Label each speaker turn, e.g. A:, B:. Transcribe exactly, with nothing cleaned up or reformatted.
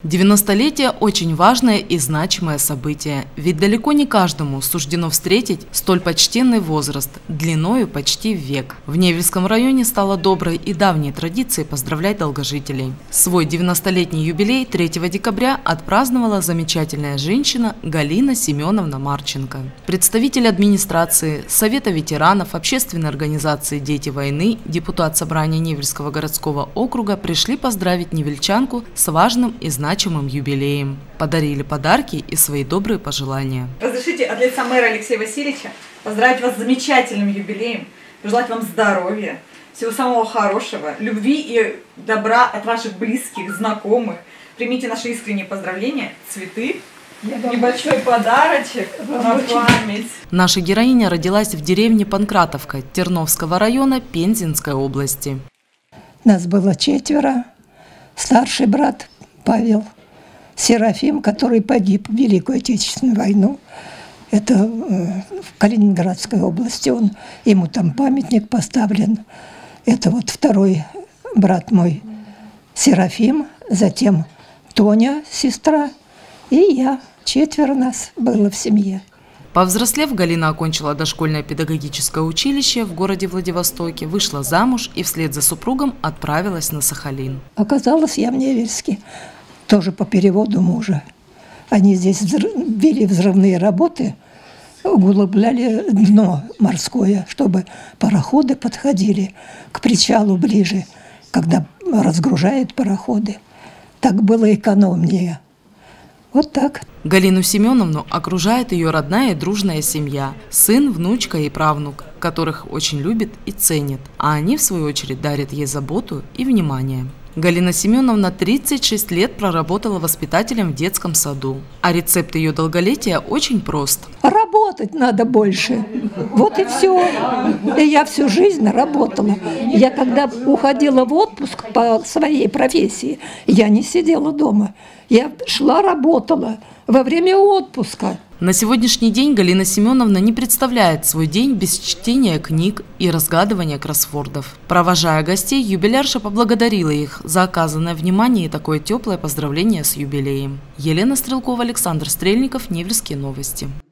A: девяностолетие – очень важное и значимое событие, ведь далеко не каждому суждено встретить столь почтенный возраст, длиною почти в век. В Невельском районе стало доброй и давней традицией поздравлять долгожителей. Свой девяностолетний юбилей третьего декабря отпраздновала замечательная женщина Галина Семеновна Марченко. Представитель администрации, Совета ветеранов, общественной организации «Дети войны», депутат собрания Невельского городского округа пришли поздравить невельчанку с важным и значимым значимым юбилеем. Подарили подарки и свои добрые пожелания.
B: Разрешите от лица мэра Алексея Васильевича поздравить вас с замечательным юбилеем, пожелать вам здоровья, всего самого хорошего, любви и добра от ваших близких, знакомых. Примите наши искренние поздравления, цветы, небольшой подарочек на память.
A: Наша героиня родилась в деревне Панкратовка Терновского района Пензенской области.
C: Нас было четверо. Старший брат Павел Серафим, который погиб в Великую Отечественную войну. Это в Калининградской области. Он, ему там памятник поставлен. Это вот второй брат мой Серафим, затем Тоня, сестра, и я. Четверо нас было в семье.
A: Повзрослев, Галина окончила дошкольное педагогическое училище в городе Владивостоке, вышла замуж и вслед за супругом отправилась на Сахалин.
C: Оказалось, я в Невельске, тоже по переводу мужа. Они здесь вели взрывные работы, углубляли дно морское, чтобы пароходы подходили к причалу ближе, когда разгружают пароходы. Так было экономнее. Вот так.
A: Галину Семеновну окружает ее родная и дружная семья, сын, внучка и правнук, которых очень любит и ценит, а они, в свою очередь, дарят ей заботу и внимание. Галина Семеновна тридцать шесть лет проработала воспитателем в детском саду, а рецепт ее долголетия очень прост.
C: Работать надо больше. Вот и все. И я всю жизнь работала. Я когда уходила в отпуск по своей профессии, я не сидела дома. Я шла, работала во время отпуска.
A: На сегодняшний день Галина Семеновна не представляет свой день без чтения книг и разгадывания кроссвордов. Провожая гостей, юбилярша поблагодарила их за оказанное внимание и такое теплое поздравление с юбилеем. Елена Стрелкова, Александр Стрельников, Невельские новости.